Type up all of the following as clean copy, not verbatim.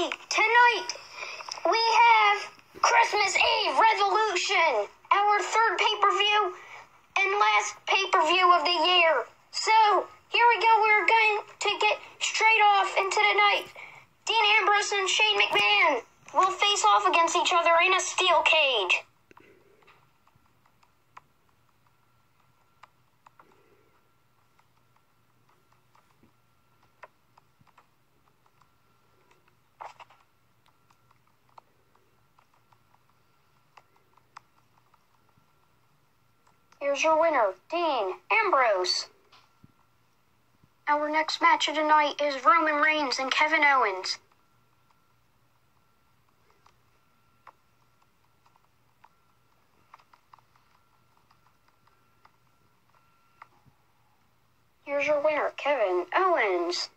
everybody! Tonight, we have Christmas Eve Resolution, our third pay-per-view and last pay-per-view of the year. So, here we go. We're going to get straight off into the night. Dean Ambrose and Shane McMahon will face off against each other in a steel cage. Here's your winner, Dean Ambrose. Our next match of the night is Roman Reigns and Kevin Owens. Here's your winner, Kevin Owens.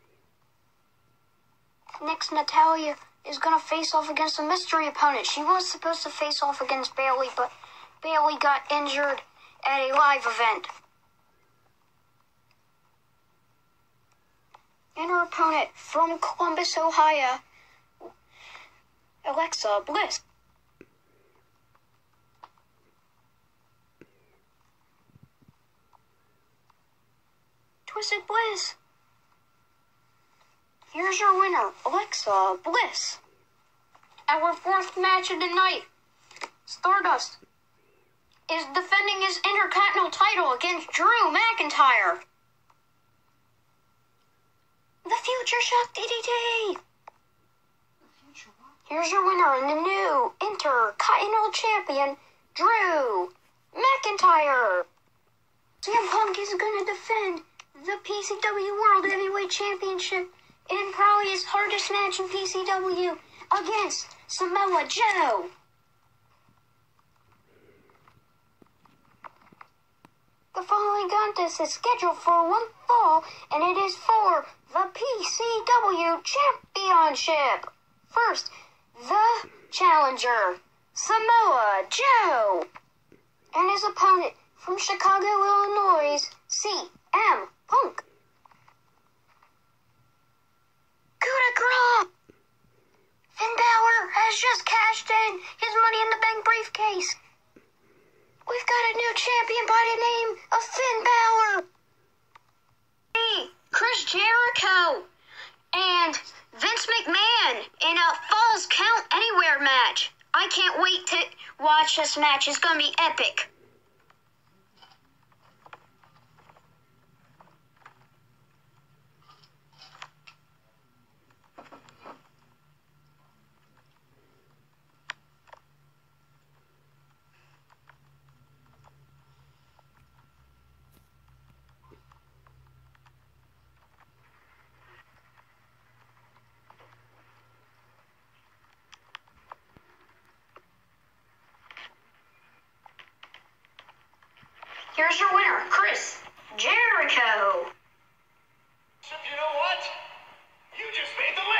Next, Natalya is going to face off against a mystery opponent. She was supposed to face off against Bayley, but Bayley got injured at a live event. And her opponent from Columbus, Ohio, Alexa Bliss. Twisted Bliss. Here's your winner, Alexa Bliss. Our fourth match of the night, Stardust is defending his Intercontinental title against Drew McIntyre. The Future Shock DDT. Here's your winner and the new Intercontinental Champion, Drew McIntyre. CM Punk is going to defend the PCW World Heavyweight Championship in probably his hardest match in PCW against Samoa Joe. The following contest is scheduled for one fall, and it is for the PCW Championship. First, the challenger, Samoa Joe, and his opponent from Chicago, Illinois, CM Punk. Coup de grace! Finn Balor has just cashed in his Money in the Bank briefcase. We've got a new champion by the name of Finn Balor. Hey, Chris Jericho and Vince McMahon in a Falls Count Anywhere match. I can't wait to watch this match. It's going to be epic. Here's your winner, Chris Jericho. You know what? You just made the list.